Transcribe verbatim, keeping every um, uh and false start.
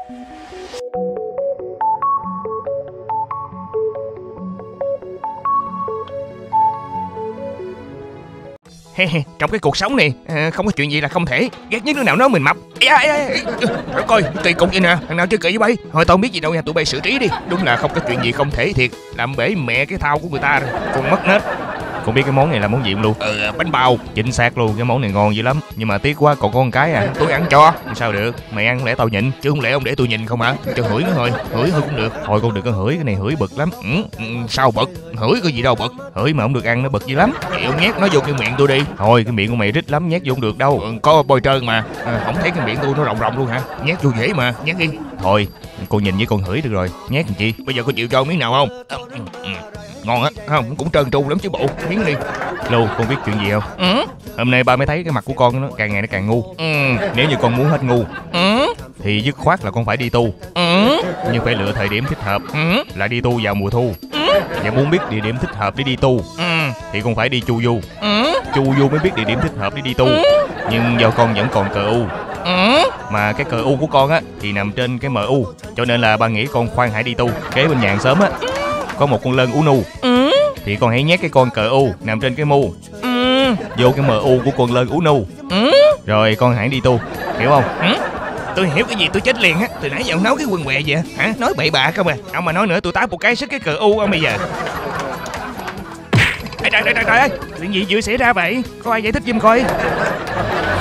Trong cái cuộc sống này không có chuyện gì là không thể. Ghét nhất đứa nào nói mình mập. Trời coi kỳ cục vậy nè. Thằng nào chơi kỳ với bay. Thôi tao không biết gì đâu nha, tụi bay xử trí đi. Đúng là không có chuyện gì không thể thiệt. Làm bể mẹ cái thao của người ta rồi. Còn mất nết. Con biết cái món này là món gì luôn? Ừ, bánh bao. Chính xác luôn, cái món này ngon dữ lắm. Nhưng mà tiếc quá còn có con cái à. Tôi ăn cho. Sao được, mày ăn lẽ tao nhịn. Chứ không lẽ ông để tôi nhìn không hả? Cho hửi nó thôi. Hửi thôi cũng được. Thôi con đừng có hửi, cái này hửi bực lắm. Ừ, ừ, sao bực? Hửi có gì đâu bực. Hửi mà không được ăn nó bực dữ lắm. Chịu nhét nó vô cái miệng tôi đi. Thôi cái miệng của mày rít lắm, nhét vô không được đâu. Ừ, có bôi trơn mà. À, không thấy cái miệng tôi nó rộng rộng luôn hả? Nhét vô dễ mà, nhét đi. Thôi, con nhìn với con hửi được rồi. Nhét làm chi? Bây giờ có chịu cho miếng nào không? Ừ, ừ, ừ. Ngon á, không cũng trơn tru lắm chứ bộ. Miếng đi. Lu, con biết chuyện gì không? Ừ? Hôm nay ba mới thấy cái mặt của con nó càng ngày nó càng ngu. Ừ. Nếu như con muốn hết ngu, ừ, thì dứt khoát là con phải đi tu. Ừ. Nhưng phải lựa thời điểm thích hợp. Ừ. Là đi tu vào mùa thu. Ừ. Và muốn biết địa điểm thích hợp để đi tu, ừ, thì con phải đi chu du. Ừ. Chu du mới biết địa điểm thích hợp để đi tu. Ừ. Nhưng do con vẫn còn cờ u. Ừ. Mà cái cờ u của con á thì nằm trên cái em u, cho nên là ba nghĩ con khoan hãy đi tu. Kế bên nhà hàng xóm á có một con lân ú nu. Ừ. Thì con hãy nhét cái con cờ u nằm trên cái mu, ừ, vô cái em u của con lân ú nu. Ừ. Rồi con hãy đi tu, hiểu không? Ừ. Tôi hiểu cái gì tôi chết liền á. Từ nãy giờ ông nấu cái quần què vậy hả? Nói bậy bạ không à. Ông mà nói nữa tôi tát một cái sức cái cờ u ông bây giờ. Ê, trời trời trời trời ơi, chuyện gì vừa xảy ra vậy? Có ai giải thích giùm coi.